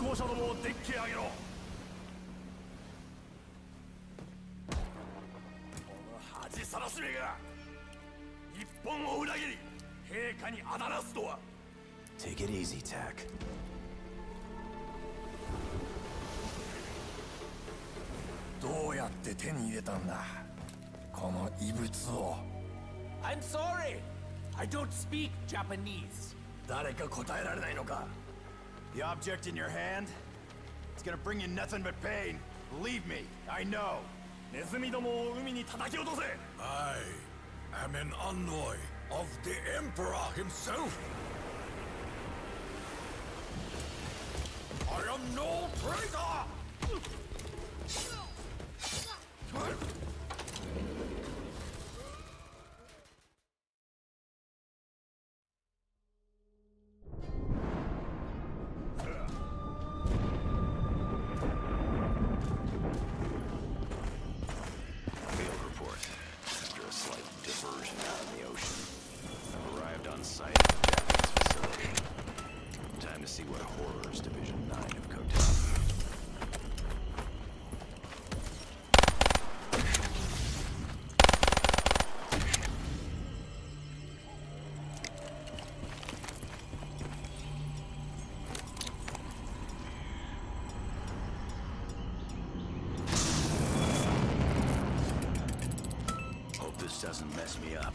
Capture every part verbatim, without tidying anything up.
行者どもをデッキへ上げろ。この恥さらしめが日本を裏切り陛下にあだなすとは。 Take it easy, Tack. どうやって手に入れたんだこの異物を。 I'm sorry. I don't speak Japanese. 誰か答えられないのか。 The object in your hand? It's gonna bring you nothing but pain. Believe me, I know. ネズミどもを海に叩き落とせ。 I am an envoy of the Emperor himself. I am no traitor! Doesn't mess me up.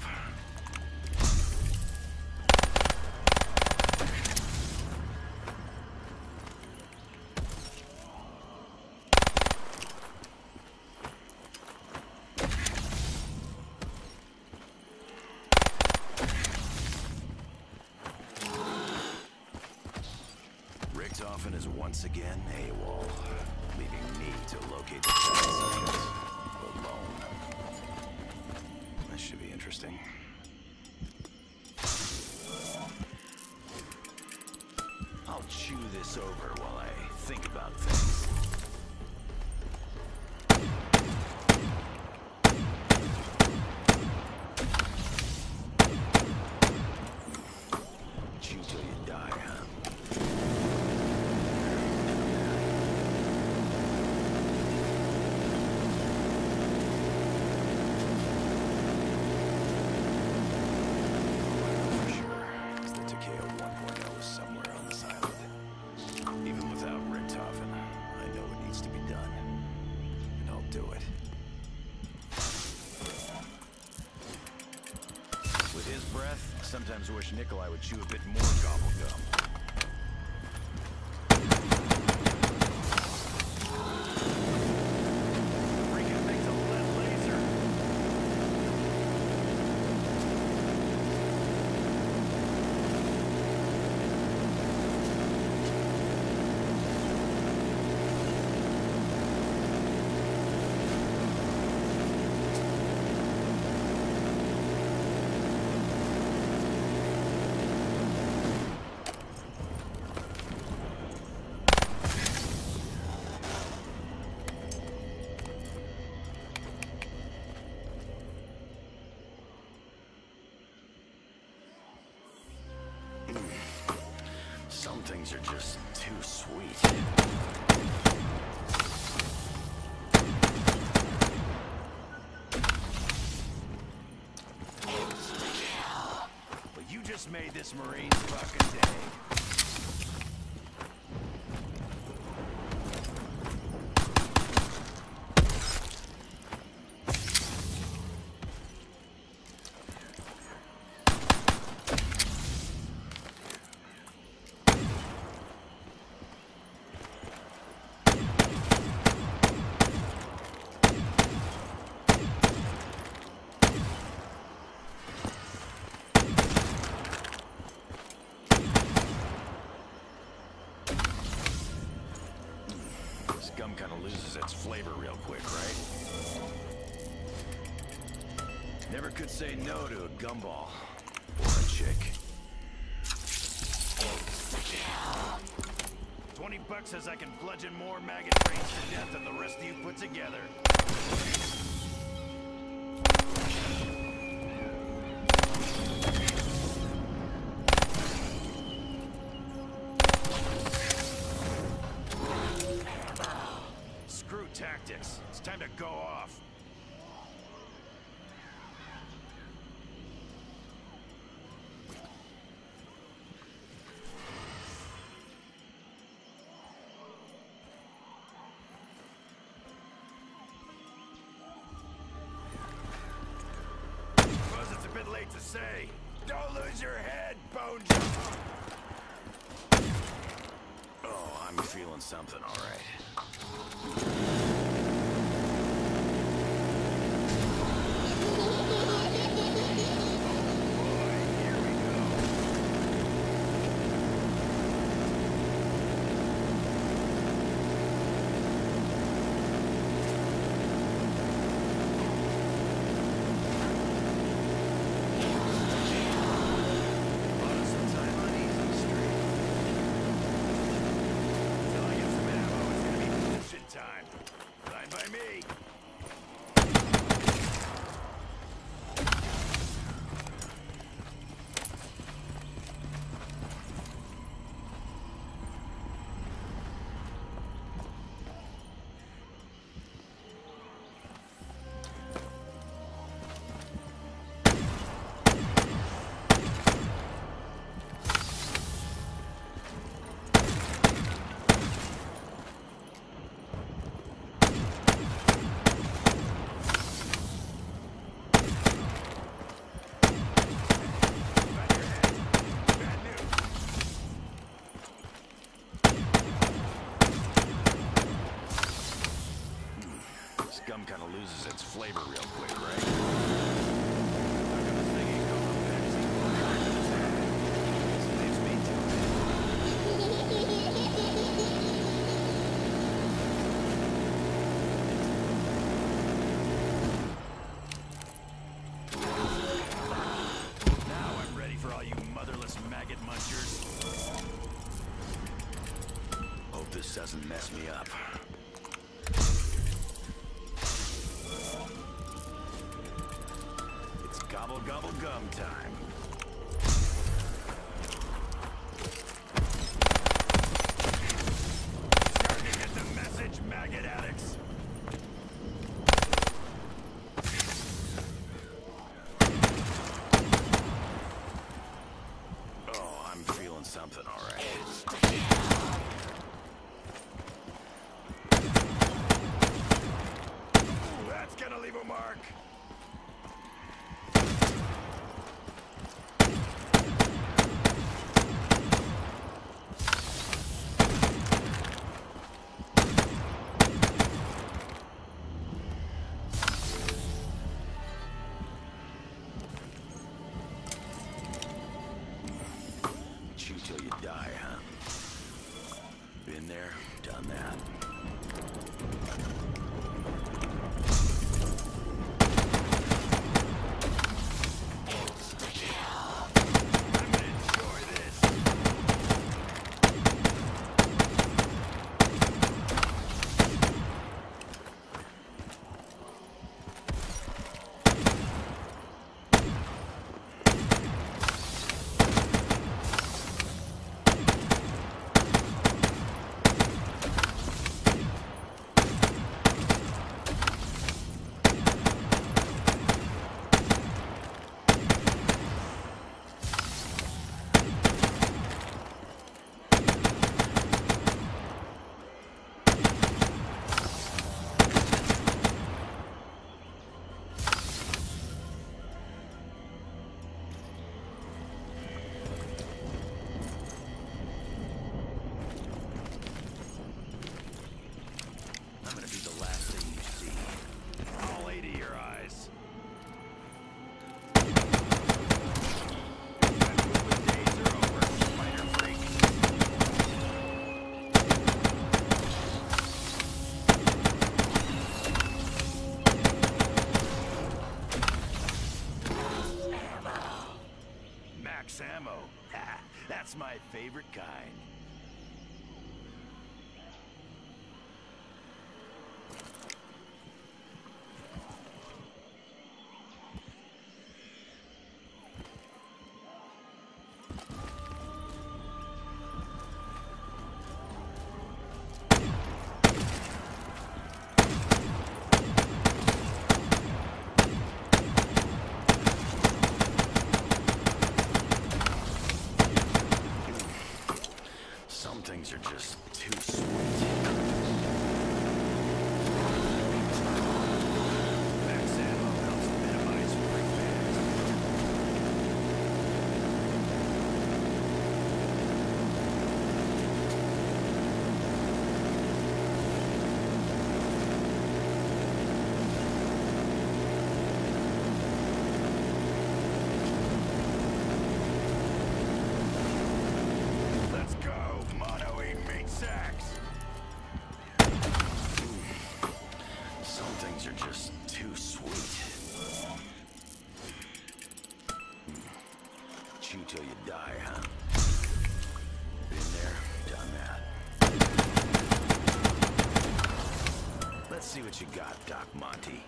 Richtofen is once again AWOL, leaving me to locate the subject alone. This should be interesting. I'll chew this over while I think about things. Chew till you die, huh? Sometimes wish Nikolai would chew a bit more gobble gum. Some things are just too sweet. Well, you just made this Marine's fucking day. Gum kind of loses its flavor real quick, right? Never could say no to a gumball. Or a chick. Twenty bucks says I can bludgeon more maggot brains to death than the rest of you put together. go off. Suppose it's a bit late to say. Don't lose your head, Bone Joe. Oh, I'm feeling something, all right. Gum kind of loses its flavor real quick, right? I got a thingy going next. This leaves me to Now I'm ready for all you motherless maggot munchers. Hope this doesn't mess me up. Gobble, gobble, gum time. Starting to get the message, maggot addicts. Oh, I'm feeling something, all right. Ooh, that's gonna leave a mark. Shoot till you die, huh? Been there, done that. I'm gonna enjoy this. I'm gonna be the last thing you see. All eight of your eyes. The days are over, spider freak. Max ammo. Ha, that's my favorite kind. just too sweet. Chew till you die, huh? Been there, done that. Let's see what you got, Doc Monty.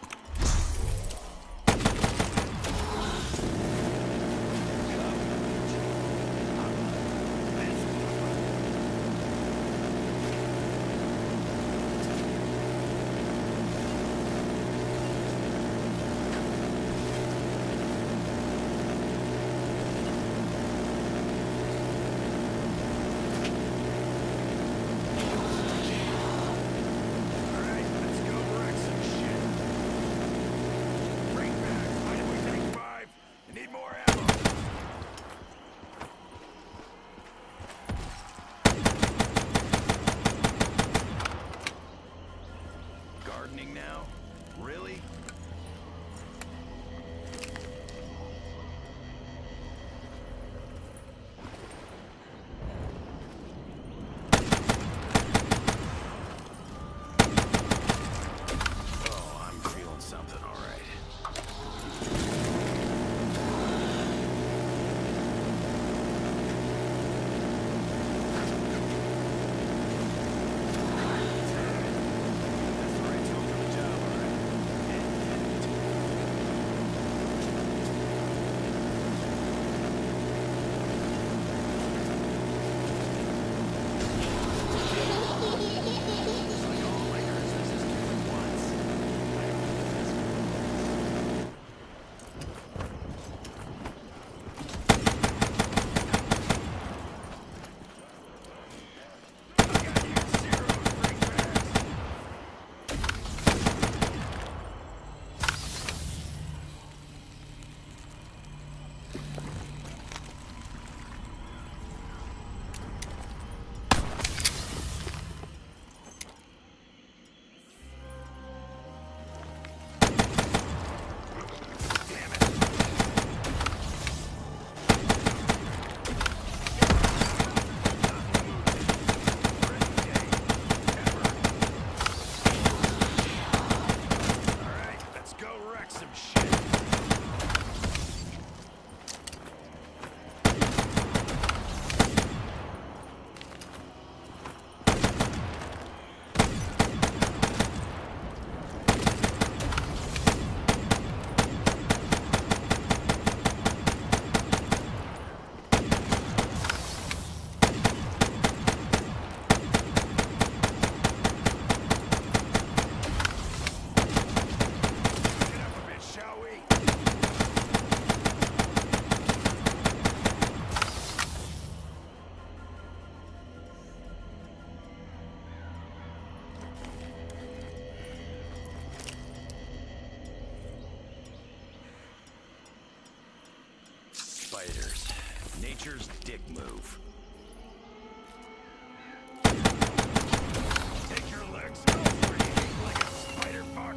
Now? Really? Oh, I'm feeling something, all right. Spiders. Nature's dick move. Take your legs out where you eat like a spider fox.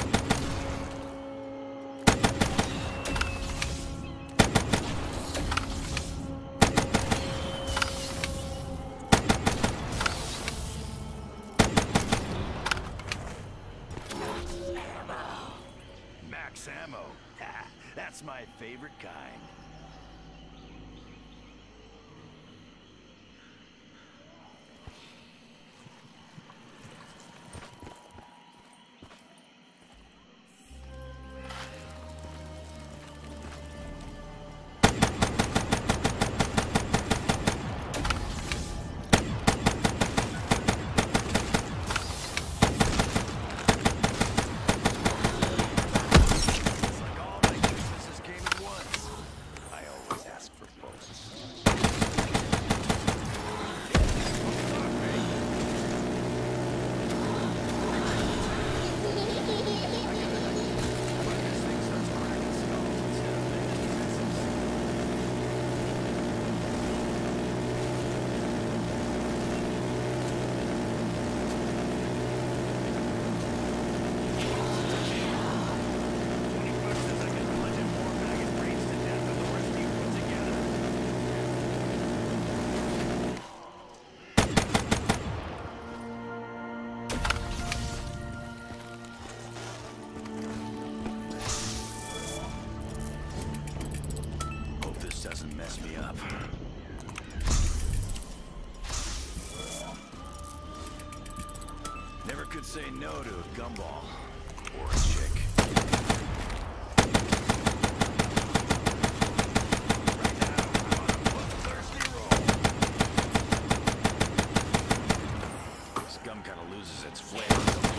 Max ammo. Ha, that's my favorite kind. could say no to a gumball? Or a chick? Right now, I'm on a bloodthirsty roll. Scum kind of loses its flavor.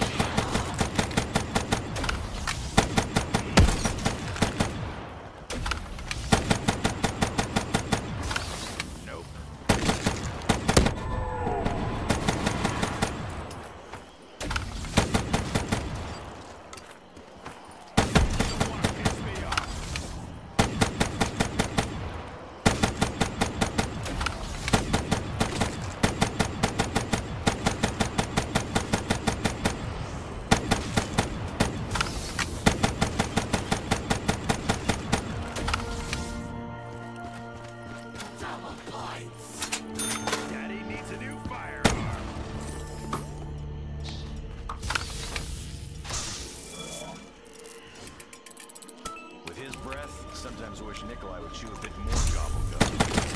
Daddy needs a new firearm. With his breath, sometimes I wish Nikolai would chew a bit more gobblegum.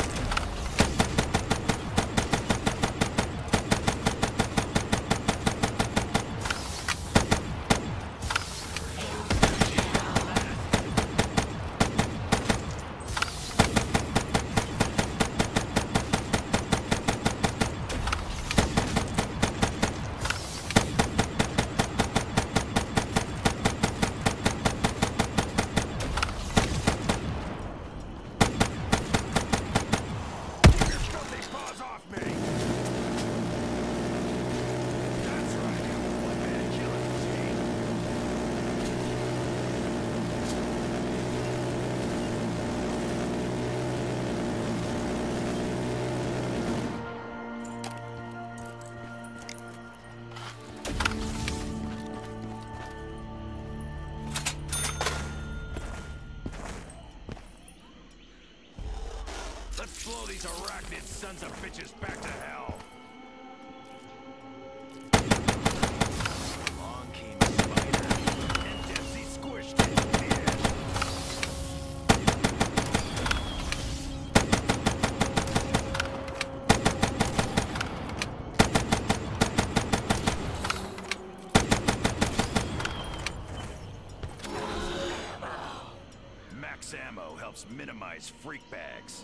Let's blow these arachnid sons of bitches back to hell. Along came Spider, and Dempsey squished it. Max ammo helps minimize freak bags.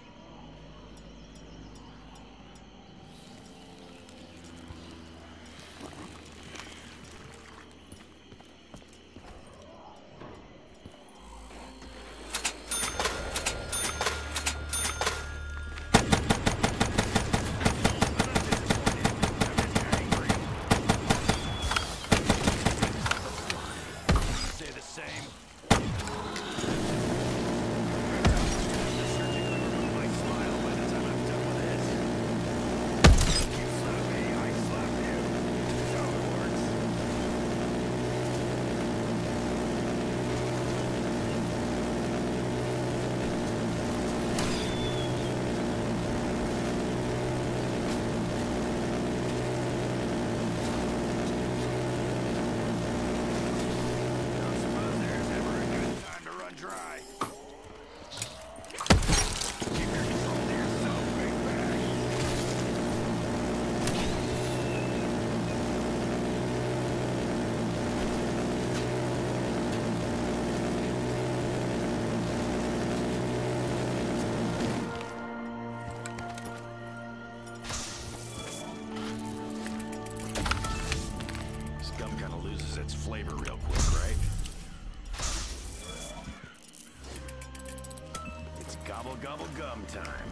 Its flavor real quick, right? It's gobble gobble gum time.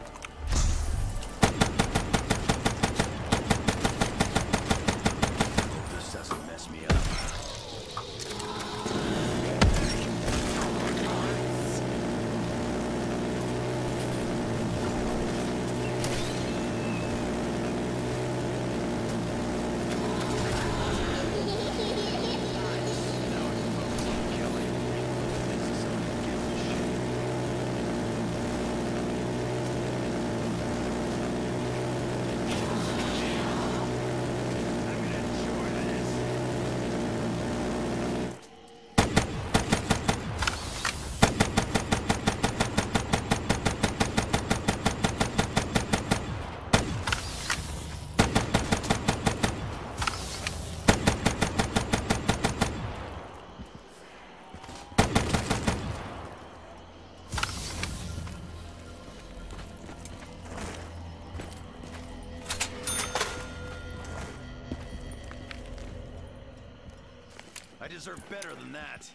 Hope this doesn't mess me up. I deserve better than that.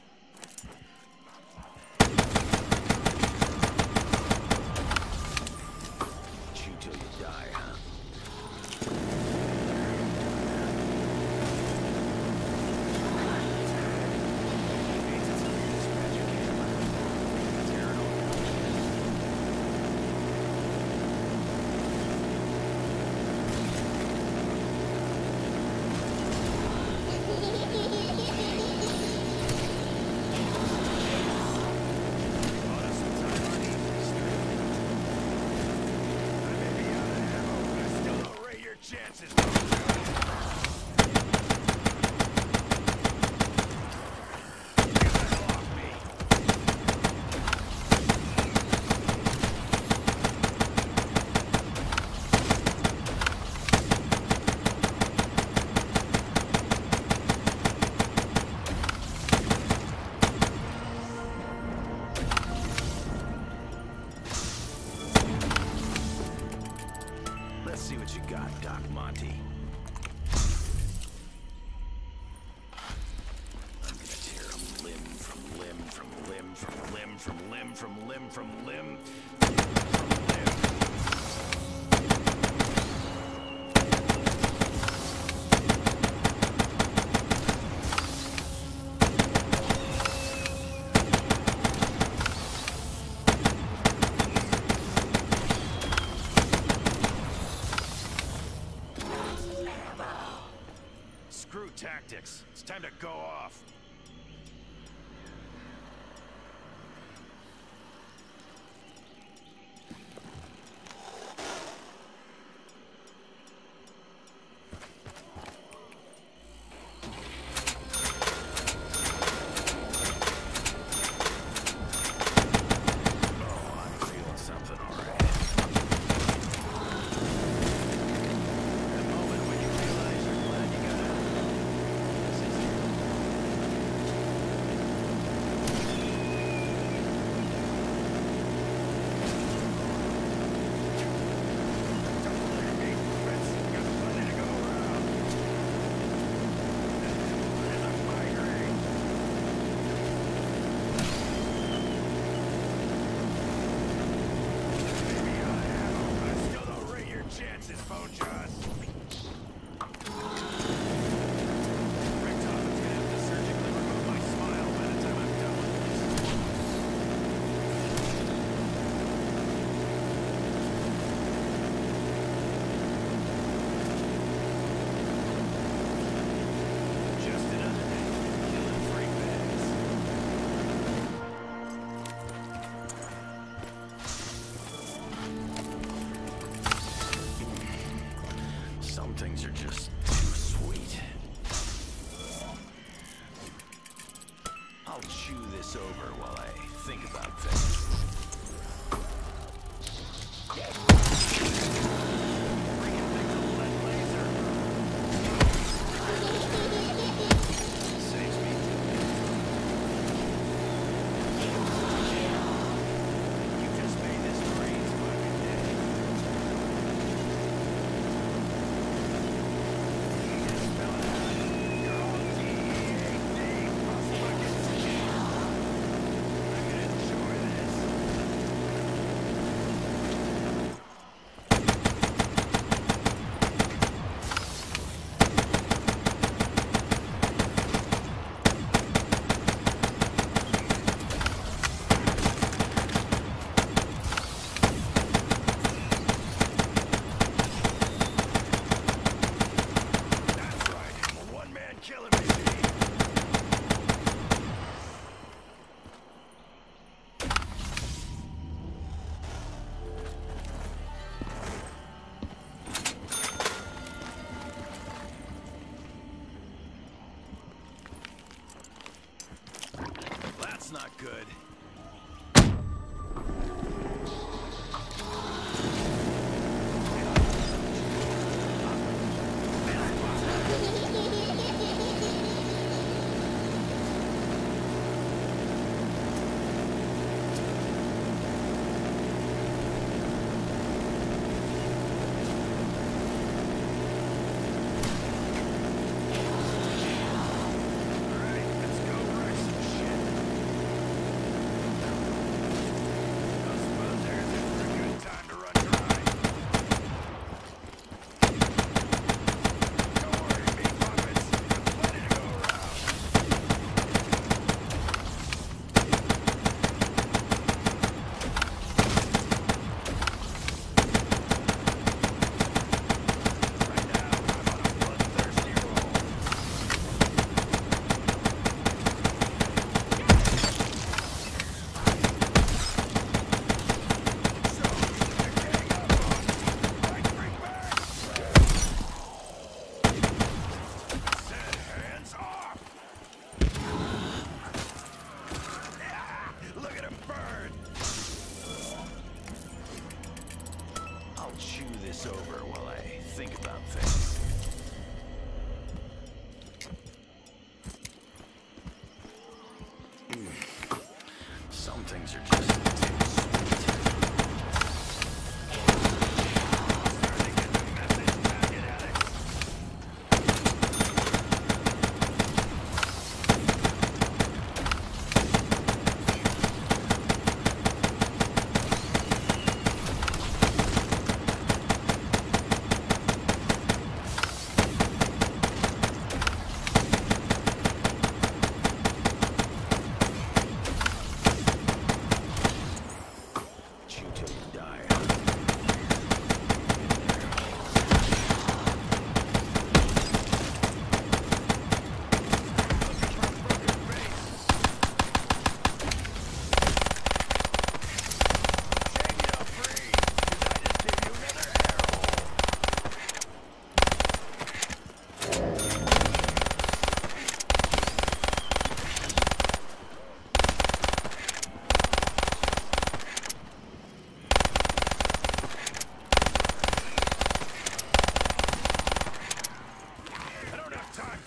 Chew till you die, huh? Chances. Let's see what you got, Doc Monty. I'm gonna tear him limb from limb from limb from limb from limb from limb from limb from limb. Screw tactics. It's time to go off. Oh, I'm feeling something already. That moment when you realize you're glad you got out of it. This is it. Don't let me, Fritz. Got plenty to go around. And I'm migrating. Maybe I am, but I still don't rate your chances, Bone Jaws. Rick Toppin's gonna have to surgically remove my smile by the time I'm done with this. Just another day killing freak bags. Some things are just too sweet. I'll chew this over while I think about things. Bringing things to lead laser. Saves me. You just made this breeze fucking day. You just spell it out. You're all D E A D plus fucking T. I'm gonna enjoy this. That's right. A one-man killing machine. That's not good. Alright,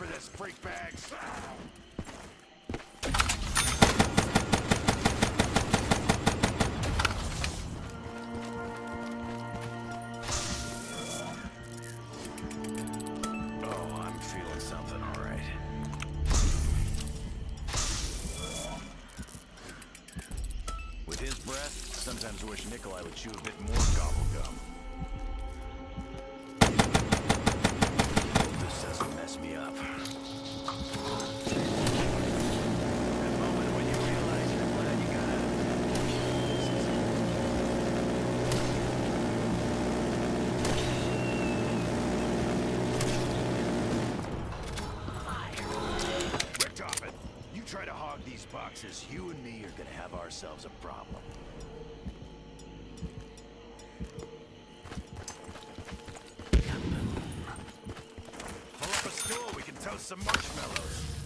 for this, freak bags. Oh, I'm feeling something, all right. With his breath, sometimes wish Nikolai would chew a bit more gobble gum. This doesn't mess me up. That moment when you realize you're glad you got out of there. Rick Toppin, you try to hog these boxes, you and me are gonna have ourselves a problem. Pull up a stool, we can toast some marshmallows.